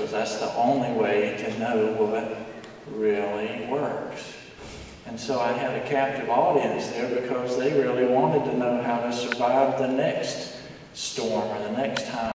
because that's the only way to know what really works. And so I had a captive audience there because they really wanted to know how to survive the next storm or the next time